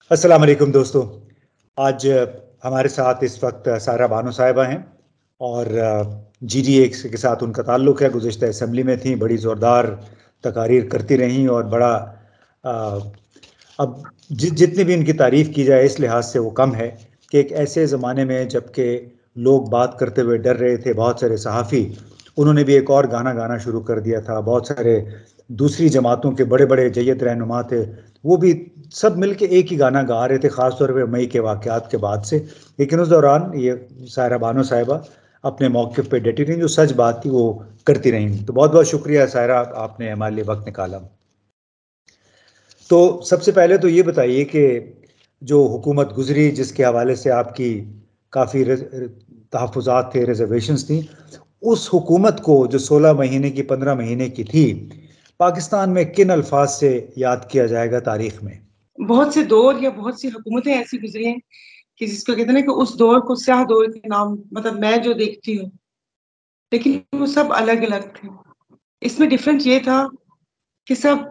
अस्सलाम वालेकुम दोस्तों। आज हमारे साथ इस वक्त सायरा बानो साहिबा हैं और GDA के साथ उनका ताल्लुक़ है। गुज़िश्ता असम्बली में थी, बड़ी ज़ोरदार तकारीर करती रहीं और बड़ा अ, अब जितनी भी इनकी तारीफ़ की जाए इस लिहाज से वो कम है कि एक ऐसे ज़माने में जबकि लोग बात करते हुए डर रहे थे, बहुत सारे सहाफ़ी, उन्होंने भी एक और गाना गाना शुरू कर दिया था। बहुत सारे दूसरी जमातों के बड़े बड़े जय्यत रहनुमा थे, वो भी सब मिलके एक ही गाना गा रहे थे, ख़ास तौर पे मई के वाक़यात के बाद से। लेकिन उस दौरान ये सायरा बानो साहिबा अपने मौक़िफ़ पे डटी रहीं, जो सच बात थी वो करती रहीं। तो बहुत बहुत शुक्रिया सायरा, आपने हमारे लिए वक्त निकाला। तो सबसे पहले तो ये बताइए कि जो हुकूमत गुजरी, जिसके हवाले से आपकी काफ़ी तहफ़्फ़ुज़ात थे, रिजर्वेशंस थी, उस हुकूमत को जो 16 महीने की 15 महीने की थी, पाकिस्तान में किन अल्फाज से याद किया जाएगा तारीख में? बहुत से दौर या बहुत सी हुकूमतें ऐसी गुजरी हैं कि जिसको कहते हैं ना कि उस दौर को स्याह दौर के नाम, मतलब मैं जो देखती हूँ, लेकिन वो सब अलग अलग थे। इसमें डिफरेंस ये था कि सब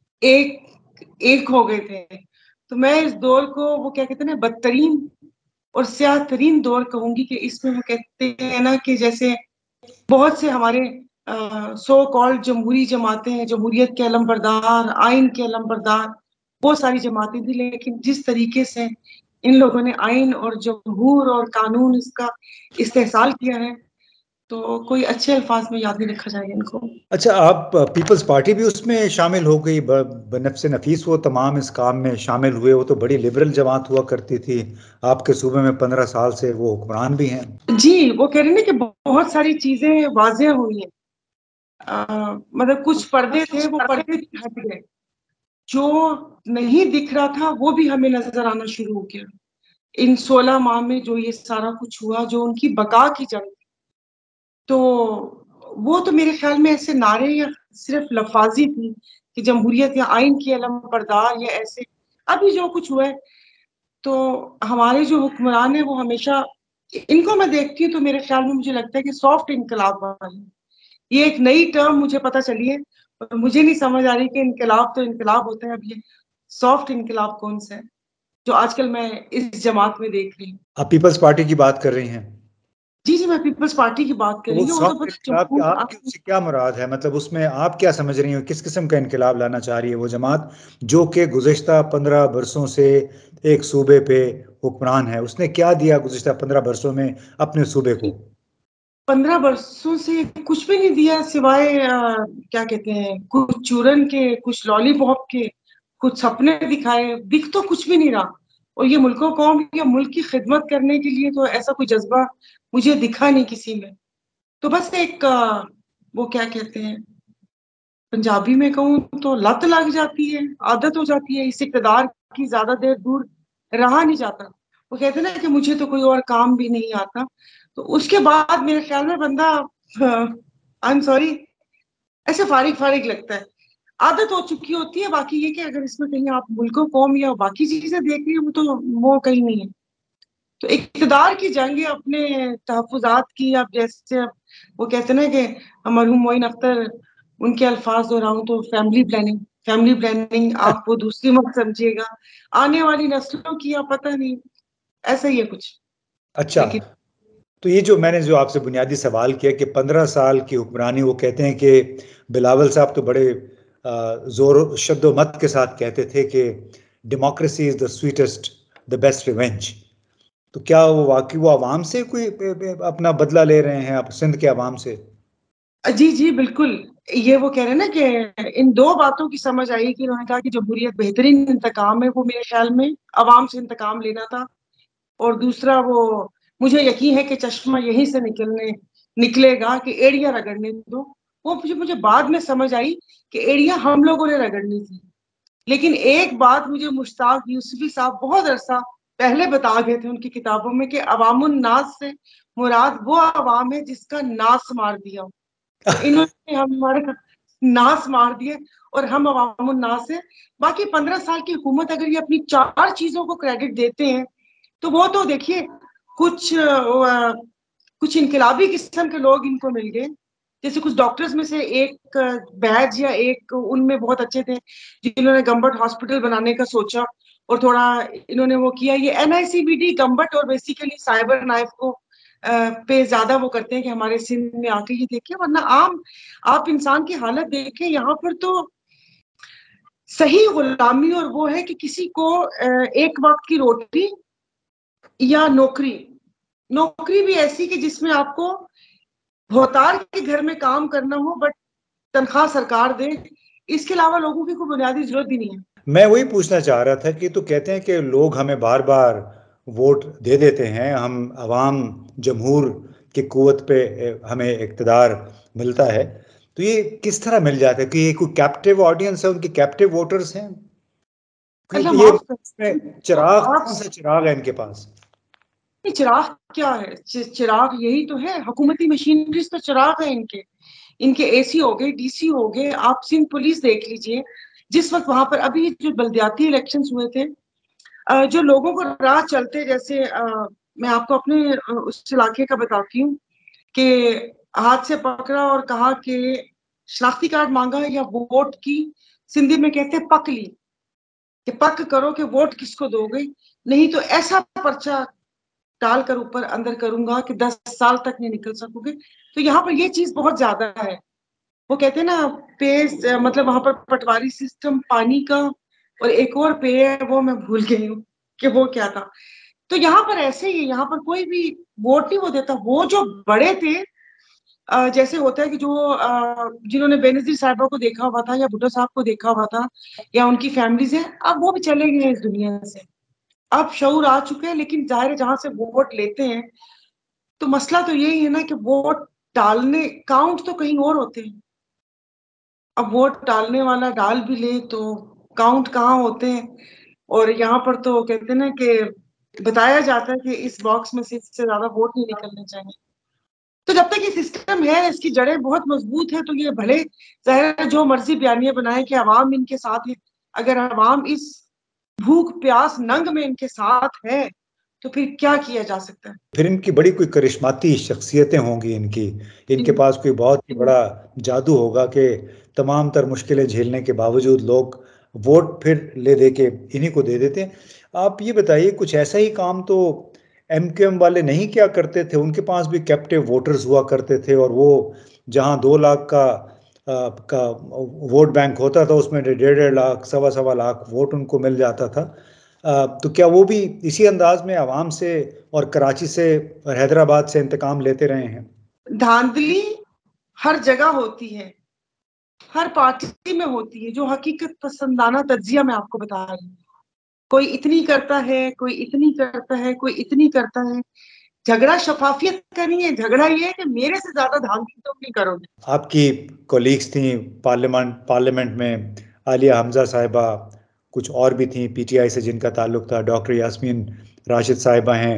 एक एक हो गए थे। तो मैं इस दौर को वो क्या कहते हैं ना, बदतरीन और स्याह तरीन दौर कहूंगी कि इसमें वो कहते हैं ना कि जैसे बहुत से हमारे सो कॉल्ड जमहूरी जमातें हैं, जमहूरियत के अलमबरदार, आइन के अलमबरदार, वो सारी जमातें थी। लेकिन जिस तरीके से इन लोगों ने आइन और जमहूर और कानून इसका इस्तेहसाल किया है, तो कोई अच्छे अल्फाज में याद नहीं रखा जाएगा इनको। अच्छा, आप पीपल्स पार्टी भी उसमें शामिल हो गई, बनफ्से नफीस वो तमाम इस काम में शामिल हुए। वो तो बड़ी लिबरल जमात हुआ करती थी, आपके सूबे में 15 साल से वो हुक्मरान भी हैं। जी, वो कह रहे हैं ना कि बहुत सारी चीजें वाज़ेह हुई हैं। मतलब कुछ पर्दे थे, वो पर्दे भी हट गए। जो नहीं दिख रहा था वो भी हमें नजर आना शुरू हो गया। इन 16 माह में जो ये सारा कुछ हुआ, जो उनकी बका की जंग, तो वो तो मेरे ख्याल में ऐसे नारे या सिर्फ लफाजी थी कि जमहूरियत या आइन की अलम बरदार या ऐसे। अभी जो कुछ हुआ है, तो हमारे जो हुक्मरान है वो हमेशा, इनको मैं देखती हूँ तो मेरे ख्याल में मुझे लगता है कि सॉफ्ट इनकलाब वाली, ये एक नई टर्म मुझे पता चली है और मुझे नहीं समझ आ रही कि इनकलाब तो इनकलाब होता है, अब ये सॉफ्ट इनकलाब कौन सा है जो आजकल मैं इस जमात में देख रही हूँ। आप पीपल्स पार्टी की बात कर रही हैं? जी जी, मैं पीपल्स पार्टी की बात कर तो रही वो हूँ। वो तो सॉफ्ट पता इनकलाब की जमहूर आपकी उससे क्या मुराद है? मतलब उसमें आप क्या समझ रही हो, किस किस्म का इनकलाब लाना चाह रही है वो जमात, जो कि गुज़िश्ता 15 बरसों से एक सूबे पे हुक्मरान है? उसने क्या दिया गुज़िश्ता 15 बरसों में अपने सूबे को? 15 वर्षों से कुछ भी नहीं दिया सिवाय क्या कहते हैं, कुछ चूरन के, कुछ लॉलीपॉप के, कुछ सपने दिखाए। दिख तो कुछ भी नहीं रहा। और ये मुल्को कौम या मुल्क की खिदमत करने के लिए तो ऐसा कोई जज्बा मुझे दिखा नहीं किसी में। तो बस एक वो क्या कहते हैं, पंजाबी में कहूँ तो लत लग जाती है, आदत हो जाती है इस इक़्तिदार की, ज्यादा देर दूर रहा नहीं जाता। वो कहते हैं ना कि मुझे तो कोई और काम भी नहीं आता। तो उसके बाद मेरे ख्याल में बंदा, आई एम सॉरी, ऐसे फारिग फारिग लगता है, आदत हो चुकी होती है। बाकी ये कि अगर इसमें कहीं आप मुल्को कौम या बाकी चीजें देख रही हो, तो वो कहीं नहीं है। तो इक़्तिदार की जंग है अपने तहफ़्फ़ुज़ात की। अब जैसे वो कहते हैं ना कि मरहूम मोइन अख्तर, उनके अल्फाज दोहराऊं तो फैमिली प्लानिंग, फैमिली प्लानिंग आप वो दूसरी मत समझिएगा, आने वाली नस्लों की या पता नहीं, ऐसा ही है कुछ। अच्छा, लेकिन तो ये जो मैंने जो आपसे बुनियादी सवाल किया कि 15 साल की हुक्मरानी, वो कहते हैं कि बिलावल साहब तो बड़े जोर शद्दो मत के साथ कहते थे कि democracy is the sweetest the best revenge. तो क्या वो वाकई वो आवाम से कोई अपना बदला ले रहे हैं, आप सिंध के आवाम से? जी जी बिल्कुल, ये वो कह रहे हैं ना कि इन दो बातों की समझ आई कि उन्होंने कहा कि जमहूरियत बेहतरीन इंतकाम है, वो मेरे ख्याल में अवाम से इंतकाम लेना था। और दूसरा, वो मुझे यकीन है कि चश्मा यहीं से निकलेगा कि एड़ियां रगड़ने दो। वो मुझे मुझे बाद में समझ आई कि एड़ियां हम लोगों ने रगड़नी थी। लेकिन एक बात मुझे मुश्ताक यूसुफी साहब बहुत अरसा पहले बता गए थे उनकी किताबों में कि अवामुन नास से मुराद वो अवाम है जिसका नास मार दिया। तो इन्होंने हमारा नास मार दिया और हम अवामुन नास है। बाकी 15 साल की हुकूमत, अगर ये अपनी चार चीजों को क्रेडिट देते हैं, तो वो तो देखिए, कुछ कुछ इनकलाबी किस्म के लोग इनको मिल गए। जैसे कुछ डॉक्टर्स में से एक बैज या एक उनमें बहुत अच्छे थे, जिन्होंने गंबट हॉस्पिटल बनाने का सोचा और थोड़ा इन्होंने वो किया, ये NICBD गम्बट और बेसिकली साइबर नाइफ को पे ज्यादा वो करते हैं कि हमारे सिंध में आके ये देखिए, वरना आप इंसान की हालत देखें यहाँ पर तो सही गुलामी, और वो है कि किसी को एक वक्त की रोटी या नौकरी भी ऐसी कि जिसमें आपको भौतार के घर में काम करना हो बट तनख्वाह सरकार दे, इसके अलावा लोगों की कोई बुनियादी जरूरत भी नहीं है। मैं वही पूछना चाह रहा था कि तो कहते हैं कि लोग हमें बार बार वोट दे देते हैं, हम अवाम जमहूर की कुव्वत पे हमें इक़्तिदार मिलता है, तो ये किस तरह मिल जाता है कि ये कोई कैप्टिव ऑडियंस है, उनके कैप्टिव वोटर्स हैं? अल्लाह ये माफ चिराग, कर, कौन सा चिराग है इनके पास? चिराग क्या है? चिराग यही तो है, हुकूमती मशीनरी तो चिराग है इनके। इनके AC हो गए, DC हो गए। आप सिंध पुलिस देख लीजिए, जिस वक्त वहां पर अभी जो बल्दियाती इलेक्शंस हुए थे, जो लोगों को राह चलते, जैसे मैं आपको अपने उस इलाके का बताती हूँ कि हाथ से पकड़ा और कहा कि शनाख्ती कार्ड मांगा या वोट की, सिंधी में कहते हैं पक ली, कि पक करो कि वोट किसको दोगे, नहीं तो ऐसा पर्चा डाल कर ऊपर अंदर करूंगा कि 10 साल तक नहीं निकल सकोगे। तो यहाँ पर ये चीज बहुत ज्यादा है। वो कहते हैं ना, पेज मतलब वहां पर पटवारी सिस्टम पानी का, और एक और पेय है वो मैं भूल गई हूँ कि वो क्या था। तो यहाँ पर ऐसे ही, यहाँ पर कोई भी वोट नहीं वो देता। वो जो बड़े थे, जैसे होता है कि जो जिन्होंने बेनजीर साहिबा को देखा हुआ था या भुट्टो साहब को देखा हुआ था या उनकी फैमिलीज है, अब वो भी चले गए हैं इस दुनिया से। अब शऊर आ चुके हैं, लेकिन जाहिर है जहां से वोट लेते हैं, तो मसला तो यही है ना कि वोट डालने, काउंट तो कहीं और होते हैं। अब वोट डालने वाला डाल भी ले तो काउंट कहाँ होते हैं। और यहाँ पर तो कहते हैं ना कि बताया जाता है कि इस बॉक्स में से इससे ज्यादा वोट नहीं निकलने चाहिए। तो जब तक ये सिस्टम है, इसकी जड़ें बहुत मजबूत है, तो ये भले जाहिर है जो मर्जी बयानियां बनाए कि अवाम इनके साथ है, अगर अवाम इस भूख प्यास नंग में इनके साथ है तो फिर क्या किया जा सकता है? फिर इनकी बड़ी कोई करिश्माती शख्सियतें होंगी, इनके पास कोई बहुत ही बड़ा जादू होगा कि तमाम तर मुश्किलें झेलने के बावजूद लोग वोट फिर ले दे के इन्हीं को दे देते हैं। आप ये बताइए, कुछ ऐसा ही काम तो MQM वाले नहीं क्या करते थे? उनके पास भी कैप्टिव वोटर्स हुआ करते थे, और वो जहां 2 लाख का वोट बैंक होता था, उसमें 1.5 लाख, सवा सवा लाख वोट उनको मिल जाता था। तो क्या वो भी इसी अंदाज में आवाम से और कराची से और हैदराबाद से इंतकाम लेते रहे हैं? धांधली हर जगह होती है, हर पार्टी में होती है। जो हकीकत पसंदाना तज्जिया मैं आपको बता रही हूँ, कोई इतनी करता है, कोई इतनी करता है, कोई इतनी करता है। झगड़ा शफाफियत का नहीं है, झगड़ा ये है कि मेरे से ज्यादा धांधली तुम नहीं करोगे। आपकी कोलीग्स थी पार्लियामेंट में, आलिया हमजा साहिबा, कुछ और भी थी PTI से जिनका ताल्लुक था, डॉक्टर यास्मीन राशिद साहिबा हैं।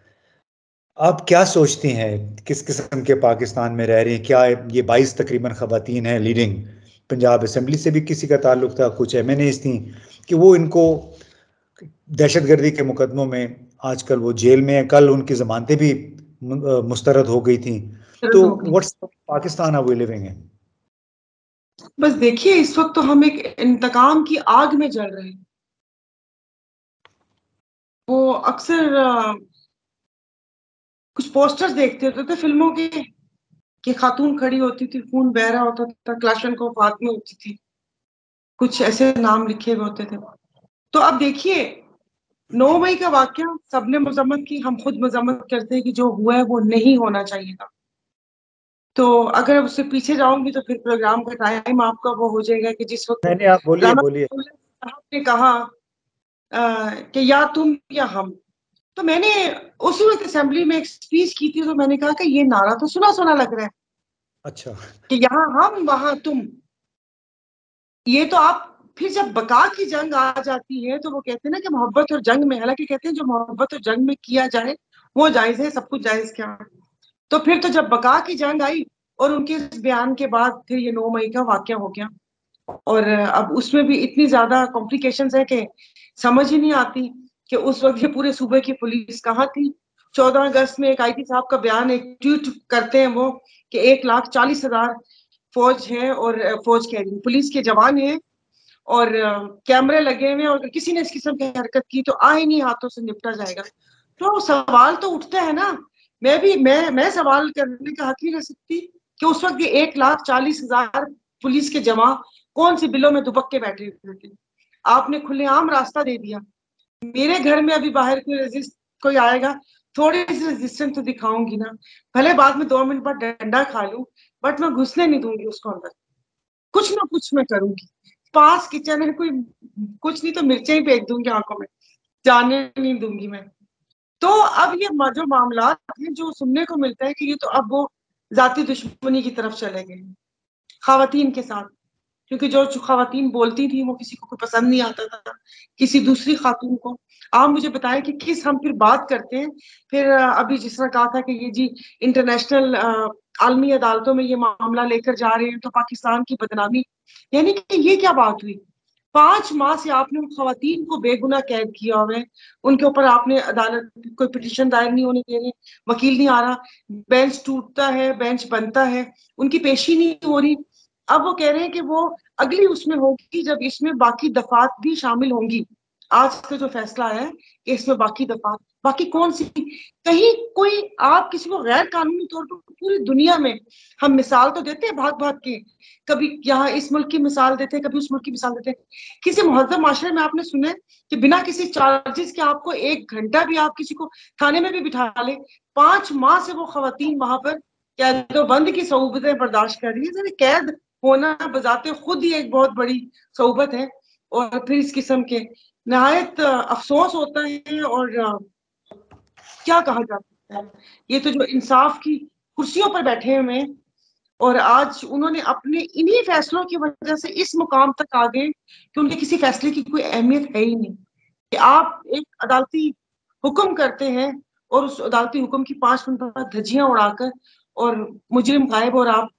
आप क्या सोचती हैं, किस किस्म के पाकिस्तान में रह रही हैं? क्या ये 22 तकरीबन खवातीन हैं लीडिंग, पंजाब असेंबली से भी किसी का ताल्लुक था, कुछ MNAs थी, कि वो इनको दहशतगर्दी के मुकदमों में आजकल वो जेल में है, कल उनकी जमानतें भी मुस्तरद हो गई थी। तो what's Pakistan are we living in? बस देखिए, इस वक्त तो हम एक इंतकाम की आग में जल रहे हैं। वो अक्सर कुछ पोस्टर्स देखते होते थे फिल्मों के, कि खातून खड़ी होती थी, खून बह रहा होता था, क्लाशनकोफ हाथ में होती थी, कुछ ऐसे नाम लिखे हुए होते थे। तो अब देखिए, 9 मई का वाकया सबने मजम्मत की, हम खुद मजम्मत करते हैं कि जो हुआ है वो नहीं होना चाहिए था। तो अगर उससे पीछे जाऊंगी तो फिर प्रोग्राम का टाइम आपका वो हो जाएगा कि जिस वक्त नहीं नहीं, आप बोलिए राना बोलिए। साहब ने कहा कि या तुम या हम, तो मैंने उसी वक्त असेंबली में एक स्पीच की थी, तो मैंने कहा कि ये नारा तो सुना सुना लग रहा है अच्छा। कि यहाँ हम वहां तुम। ये तो आप फिर जब बका की जंग आ जाती है तो वो कहते हैं ना कि मोहब्बत और जंग में, हालांकि कहते हैं जो मोहब्बत और जंग में किया जाए वो जायज है, सब कुछ जायज क्या। तो फिर तो जब बका की जंग आई और उनके इस बयान के बाद फिर ये 9 मई का वाकया हो गया, और अब उसमें भी इतनी ज्यादा कॉम्प्लिकेशंस है कि समझ ही नहीं आती कि उस वक्त ये पूरे सूबे की पुलिस कहाँ थी। 14 अगस्त में एक IT साहब का बयान, एक ट्वीट करते हैं वो कि 1,40,000 फौज है, और फौज कह रही हूँ पुलिस के जवान हैं, और कैमरे लगे हुए हैं, और किसी ने इस किस्म की हरकत की तो आईनी हाथों से निपटा जाएगा। तो सवाल तो उठता है ना। मैं सवाल करने का हक नहीं रह सकती कि उस वक्त ये 1,40,000 पुलिस के जवान कौन सी बिलों में दुबक के बैठे हुए थे। आपने खुलेआम रास्ता दे दिया। मेरे घर में अभी बाहर कोई आएगा, थोड़ी सी रेजिस्टेंस तो दिखाऊंगी ना, भले बाद में 2 मिनट बाद डंडा खा लूं, बट मैं घुसने नहीं दूंगी उसको अंदर। कुछ ना कुछ मैं करूंगी। पास किचन है, कोई कुछ नहीं तो मिर्चें ही फेंक दूंगी आंखों में, जाने नहीं दूंगी मैं। तो अब ये जो मामला है, जो सुनने को मिलता है कि ये तो अब वो जाति दुश्मनी की तरफ चले गए खवातीन के साथ, क्योंकि जो खवातीन बोलती थी वो किसी को पसंद नहीं आता था, किसी दूसरी खातून को। आप मुझे बताएं कि किस हम फिर बात करते हैं। फिर अभी जिस तरह कहा था कि ये जी इंटरनेशनल आलमी अदालतों में ये मामला लेकर जा रहे हैं तो पाकिस्तान की बदनामी, यानी कि ये क्या बात हुई। 5 माह से आपने उन खवातीन को बेगुनाह कैद किया हुआ है, उनके ऊपर आपने अदालत कोई पिटीशन दायर नहीं होने दे रहे, वकील नहीं आ रहा, बेंच टूटता है, बेंच बनता है, उनकी पेशी नहीं हो रही। अब वो कह रहे हैं कि वो अगली उसमें होगी जब इसमें बाकी दफात भी शामिल होंगी। आज का जो फैसला है कि इसमें बाकी दफात, बाकी कौन सी, कहीं कोई आप किसी को गैर कानूनी तौर पर पूरी दुनिया में हम मिसाल तो देते हैं भाग भाग के, कभी यहाँ इस मुल्क की मिसाल देते हैं, कभी उस मुल्क की मिसाल देते हैं। किसी मुहज्जम माशरे में आपने सुना है कि बिना किसी चार्जेस के आपको 1 घंटा भी आप किसी को थाने में भी बिठा ले। 5 माह से वो खवातीन वहां पर कैदोबंद की सऊबतें बर्दाश्त कर रही है। कैद होना बजाते खुद ही एक बहुत बड़ी सऊबत है, और फिर इस किस्म के नहायत अफसोस होता है। और क्या कहा जा सकता है, ये तो जो इंसाफ की कुर्सियों पर बैठे हुए हैं, और आज उन्होंने अपने इन्हीं फैसलों की वजह से इस मुकाम तक आ गए कि उनके किसी फैसले की कोई अहमियत है ही नहीं। कि आप एक अदालती हुक्म करते हैं और उस अदालती हुक्म की 5 मिनट बाद धज्जियां उड़ाकर और मुजरिम गायब, और आप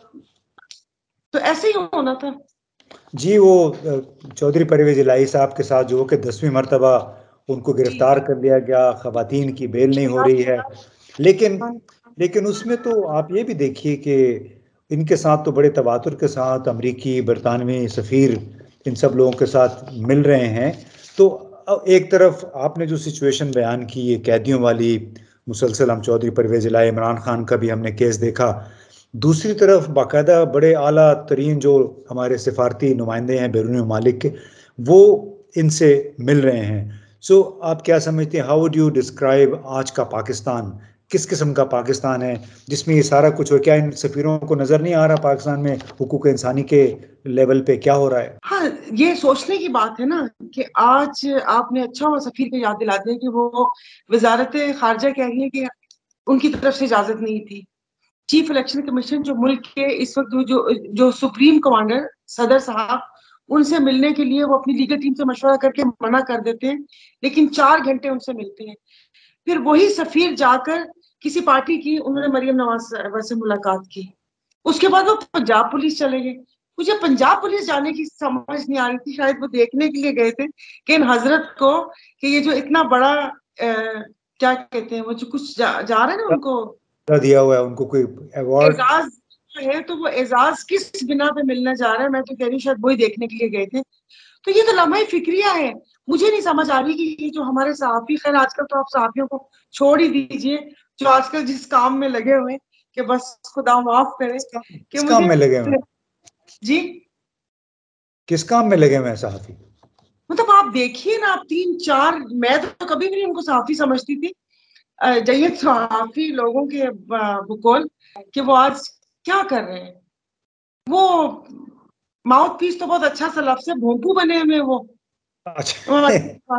तो ऐसे ही होना था। जी, वो चौधरी परवेज इलाही साहब के साथ जो कि 10वीं मरतबा उनको जी गिरफ्तार कर लिया गया, खवातीन की बेल नहीं हो रही है। लेकिन लेकिन उसमें तो आप ये भी देखिए कि इनके साथ तो बड़े तवातुर के साथ अमरीकी, बरतानवी सफ़ीर इन सब लोगों के साथ मिल रहे हैं। तो एक तरफ आपने जो सिचुएशन बयान की, ये कैदियों वाली, मुसलसल हम चौधरी परवेज इलाही, इमरान खान का भी हमने केस देखा। दूसरी तरफ बाकायदा बड़े आला तरीन जो हमारे सिफारती नुमाइंदे हैं बैरूनी ममालिक के, वो इनसे मिल रहे हैं। सो आप क्या समझते हैं, हाउ वुड यू डिस्क्राइब आज का पाकिस्तान, किस किस्म का पाकिस्तान है जिसमें ये सारा कुछ हो? क्या इन सफ़ीरों को नज़र नहीं आ रहा पाकिस्तान में हुकूक इंसानी के लेवल पे क्या हो रहा है? हाँ, ये सोचने की बात है ना कि आज आपने अच्छा हुआ सफीर को याद दिला दिया कि वो वजारत खारजा कह रही है कि उनकी तरफ से इजाजत नहीं थी। चीफ इलेक्शन कमीशन जो मुल्क के इस वक्त जो जो सुप्रीम कमांडर सदर साहब, उनसे मिलने के लिए वो अपनी लीगल टीम से मशवरा करके मना कर देते हैं, लेकिन 4 घंटे उनसे मिलते हैं। फिर वही सफीर जाकर किसी पार्टी की, उन्होंने मरियम नवाज साहिबा से मुलाकात की। उसके बाद वो पंजाब पुलिस चले गए। मुझे पंजाब पुलिस जाने की समझ नहीं आ रही थी, शायद वो देखने के लिए गए थे कि इन हजरत को, कि ये जो इतना बड़ा क्या कहते हैं, वो जो कुछ जा रहे हैं ना उनको दिया हुआ है उनको कोई अवार्ड? एजाज है, तो वो एजाज किस बिना पे मिलने जा रहा है, मैं तो कह रही हूँ शायद वही देखने के लिए गए थे। तो ये तो लम्हा फिक्रिया है। मुझे नहीं समझ आ रही कि ये जो हमारे सहाफी, खैर आजकल तो आप सहाफियों को छोड़ ही दीजिए, जो आजकल जिस काम में लगे हुए हैं, कि बस खुदा माफ करे कि किस काम मुझे में लगे हुए हैं? जी, किस काम में लगे हुए हैं सहाफी? मतलब आप देखिए ना, आप 3-4, मैं तो कभी भी नहीं उनको सहाफी समझती थी, जय्यद सहाफी लोगों के बुकोल, कि वो आज क्या कर रहे हैं। वो माउथ पीस तो बहुत अच्छा सा लफ्ज है, भोंपू बने हुए वो। अच्छा।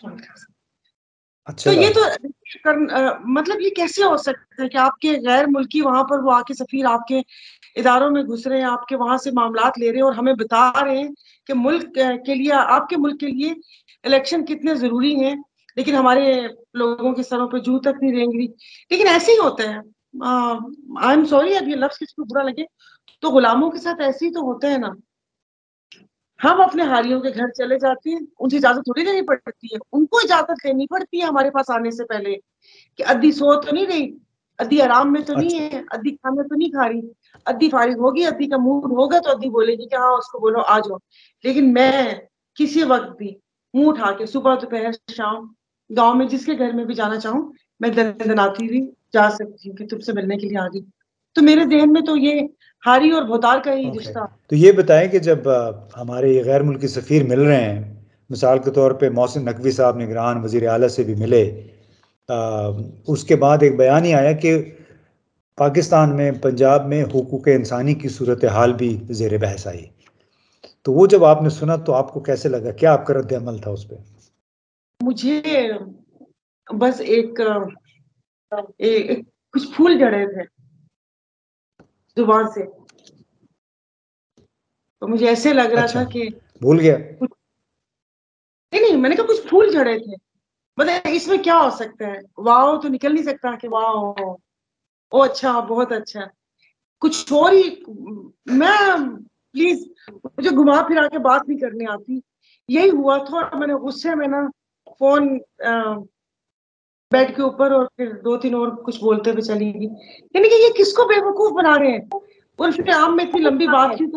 तो अच्छा। ये तो मतलब ये कैसे हो सकता है कि आपके गैर मुल्की वहां पर वो आके सफीर आपके इदारों में घुस रहे हैं, आपके वहां से मामलात ले रहे हैं, और हमें बता रहे हैं कि मुल्क के लिए, आपके मुल्क के लिए इलेक्शन कितने जरूरी हैं, लेकिन हमारे लोगों के सरों पे जू तक नहीं रेंग रही। लेकिन ऐसे ही होता है। आई एम सॉरी, अब ये लफ्ज किसी को बुरा लगे, तो गुलामों के साथ ऐसे ही तो होता है ना। हम अपने हारियों के घर चले जाते हैं, उनसे इजाजत थोड़ी लेनी पड़ती है, उनको इजाजत लेनी पड़ती है हमारे पास आने से पहले, कि अद्दी सो तो नहीं रही, अद्दी आराम में तो नहीं अच्छा। है, अद्दी खाना तो नहीं खा रही। अद्दी फारिग होगी, अद्दी का मूड होगा तो अद्दी बोलेगी कि हाँ उसको बोलो आ जाओ। लेकिन मैं किसी वक्त भी मुंह उठा के सुबह दोपहर शाम गांव में जिसके घर में भी जाना चाहूँ, मैं दनाती हुई जा सकती हूँ कि तुमसे मिलने के लिए आ गई। तो मेरे ज़हन में तो ये हारी और भोतार का ही रिश्ता। तो ये बताएं कि जब हमारे ये गैर मुल्की सफ़ीर मिल रहे हैं, मिसाल के तौर पे मोहसिन नकवी साहब निगरान वज़ीर आला से भी मिले, उसके बाद एक बयान ही आया कि पाकिस्तान में पंजाब में हुकूक इंसानी की सूरत हाल भी ज़ेर बहस आई। तो वो जब आपने सुना तो आपको कैसे लगा, क्या आपका रद्द अमल था उस पर? मुझे बस कुछ फूल झड़े थे जुबान से, तो मुझे ऐसे लग रहा अच्छा, था कि भूल गया। नहीं नहीं, मैंने कहा कुछ फूल झड़े थे, मतलब इसमें क्या हो सकता है, वाह तो निकल नहीं सकता कि वाह ओ अच्छा बहुत अच्छा, कुछ और ही। मैं प्लीज, मुझे घुमा फिरा के बात नहीं करनी आती। यही हुआ था और मैंने गुस्से में ना फोन बेड के ऊपर और फिर दो तीन और कुछ बोलते हुए चली गई। यानी कि ये किसको बेवकूफ बना रहे हैं। और फिर आम में इतनी लंबी बात की तो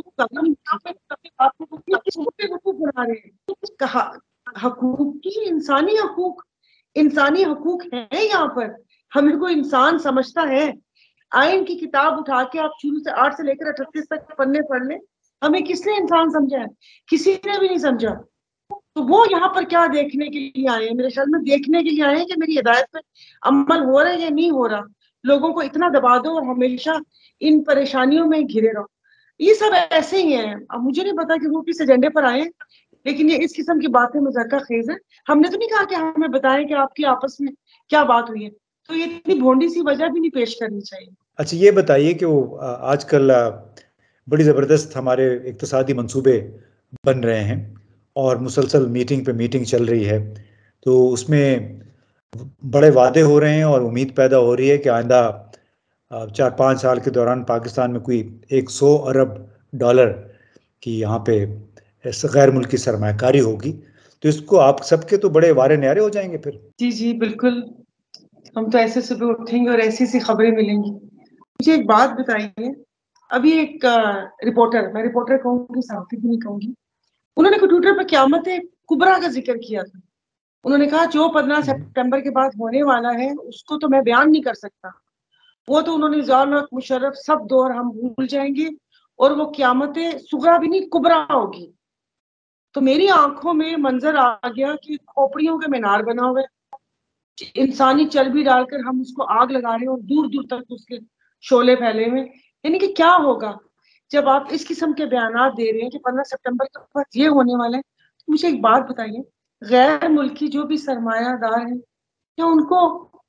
किसको बेवकूफ बना रहे हैं। कहा हकूक, इंसानी हकूक है यहाँ पर। हम इनको इंसान समझता है। आयन की किताब उठा के आप शुरू से 8 से लेकर 38 तक पन्ने पढ़ लें, हमें किसने इंसान समझा है? किसी ने भी नहीं समझा। तो वो यहाँ पर क्या देखने के लिए आए हैं? मेरे ख्याल में देखने के लिए आए हैं कि मेरी हिदायत पे अमल हो रहा है या नहीं हो रहा। लोगों को इतना दबा दो और हमेशा इन परेशानियों में घिरे रहो। ये सब ऐसे ही है। अब मुझे नहीं पता कि वो किस एजेंडे पर आए हैं, लेकिन ये इस किस्म की बातें मजाका खेज है। हमने तो नहीं कहा कि हमें बताएं कि आपकी आपस में क्या बात हुई है, तो ये इतनी भोंडी सी वजह भी नहीं पेश करनी चाहिए। अच्छा, ये बताइए कि वो आजकल बड़ी ज़बरदस्त हमारे इक्तिसादी मंसूबे बन रहे हैं और मुसलसल मीटिंग पे मीटिंग चल रही है, तो उसमें बड़े वादे हो रहे हैं और उम्मीद पैदा हो रही है कि आइंदा 4-5 साल के दौरान पाकिस्तान में कोई 100 अरब डॉलर की यहाँ पे गैर मुल्की सरमाकारी होगी। तो इसको आप सबके तो बड़े वारे न्यारे हो जाएंगे फिर। जी जी बिल्कुल, हम तो ऐसे सुबह उठेंगे और ऐसी सी खबरें मिलेंगी। मुझे एक बात बताइए, अभी एक रिपोर्टर, मैं रिपोर्टर कहूंगी, साथी भी नहीं कहूंगी, उन्होंने ट्विटर पर क़यामत कुबरा का जिक्र किया था। उन्होंने कहा जो 15 सितंबर के बाद होने वाला है उसको तो मैं बयान नहीं कर सकता। वो तो उन्होंने ज़िया-उल-हक, मुशर्रफ सब दौर हम भूल जाएंगे और वो क़यामत सुगरा भी नहीं कुबरा होगी। तो मेरी आंखों में मंजर आ गया कि खोपड़ियों के मीनार बना हुआ है, इंसानी चर्बी डालकर हम उसको आग लगा रहे हैं और दूर दूर तक उसके शोले फैले हुए। यानी कि क्या होगा जब आप इस किस्म के बयानात दे रहे हैं कि 15 सितंबर के बाद ये होने वाला है। तो मुझे एक बात बताइए, गैर मुल्की जो भी सरमायादार हैं, क्या उनको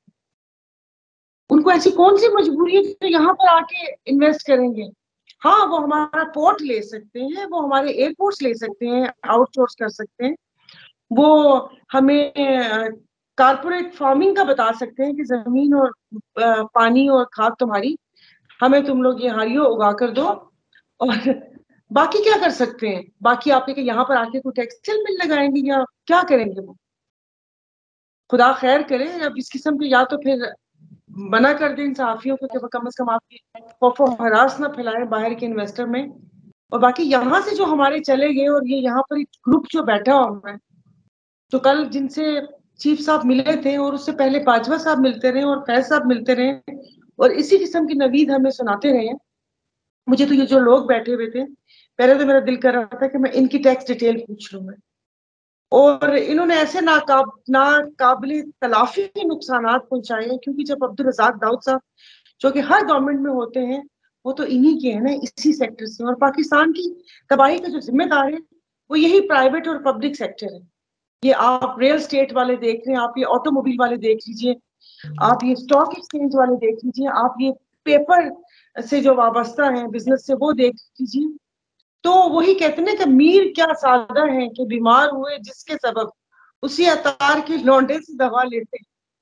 उनको ऐसी कौन सी मजबूरी है जो यहाँ पर आके इन्वेस्ट करेंगे? हाँ, वो हमारा पोर्ट ले सकते हैं, वो हमारे एयरपोर्ट्स ले सकते हैं, आउटसोर्स कर सकते हैं, वो हमें कारपोरेट फार्मिंग का बता सकते हैं कि जमीन और पानी और खाद तुम्हारी, हमें तुम लोग ये हारियो उगा कर दो। और बाकी क्या कर सकते हैं? बाकी आपके यहाँ पर आके कोई टेक्सटाइल मिल लगाएंगे या क्या करेंगे वो? खुदा खैर करे। अब इस किस्म के या तो फिर मना कर दें इन सहाफियों को कि कम से कम आप खौफ हरास ना फैलाएं बाहर के इन्वेस्टर में। और बाकी यहाँ से जो हमारे चले गए और ये यहाँ पर एक ग्रुप जो बैठा हुआ है, जो कल जिनसे चीफ साहब मिले थे और उससे पहले बाजवा साहब मिलते रहे और फैज साहब मिलते रहे और इसी किस्म की नवीद हमें सुनाते रहे। मुझे तो ये जो लोग बैठे हुए थे, पहले तो मेरा दिल कर रहा था कि मैं इनकी टैक्स डिटेल पूछ लूँ मैं। और इन्होंने ऐसे नाकाबिले तलाफी के नुकसान पहुंचाए हैं, क्योंकि जब अब्दुल रज़ाक दाऊद साहब जो कि हर गवर्नमेंट में होते हैं, वो तो इन्हीं के हैं ना, इसी सेक्टर से। और पाकिस्तान की तबाही का जो जिम्मेदार है वो यही प्राइवेट और पब्लिक सेक्टर है। ये आप रियल स्टेट वाले देख रहे हैं, आप ये ऑटोमोबाइल वाले देख लीजिए, आप ये स्टॉक एक्सचेंज वाले देख लीजिए, आप ये पेपर से जो वाबस्ता है बिजनेस से वो देख लीजिए। तो वही कहते हैं कि मीर क्या सादा है कि बीमार हुए जिसके सबब उसी अतार के लौंडे से दवा लेते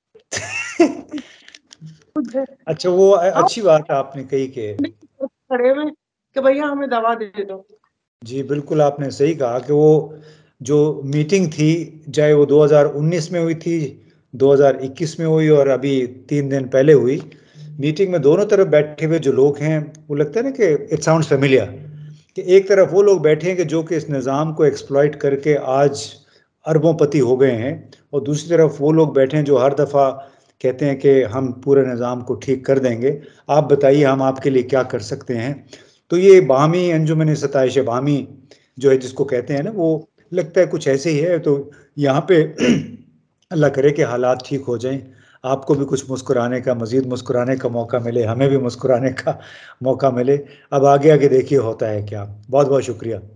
अच्छा, वो हम अच्छी बात आपने कही कि खड़े हुए कि भैया हमें दवा दे दो। जी बिल्कुल, आपने सही कहा कि वो जो मीटिंग थी, चाहे वो 2019 में हुई थी, 2021 में हुई और अभी 3 दिन पहले हुई, मीटिंग में दोनों तरफ बैठे हुए जो लोग हैं, वो लगता है ना कि इट साउंड्स फेमिलियर, कि एक तरफ वो लोग बैठे हैं कि जो कि इस निज़ाम को एक्सप्लॉइट करके आज अरबोंपति हो गए हैं, और दूसरी तरफ वो लोग बैठे हैं जो हर दफ़ा कहते हैं कि हम पूरे निज़ाम को ठीक कर देंगे, आप बताइए हम आपके लिए क्या कर सकते हैं। तो ये बाहमी अंजुमन सताइश बाहमी जो है जिसको कहते हैं ना, वो लगता है कुछ ऐसे ही है। तो यहाँ पे अल्लाह करे कि हालात ठीक हो जाएं, आपको भी कुछ मुस्कुराने का, मज़ीद मुस्कुराने का मौका मिले, हमें भी मुस्कुराने का मौका मिले। अब आगे आगे देखिए होता है क्या। बहुत बहुत शुक्रिया।